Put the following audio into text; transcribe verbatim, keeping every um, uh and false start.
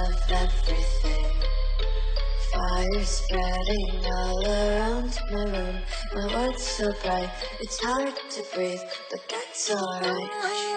of everything. Fire spreading all around my room. My world's so bright, it's hard to breathe, but that's alright.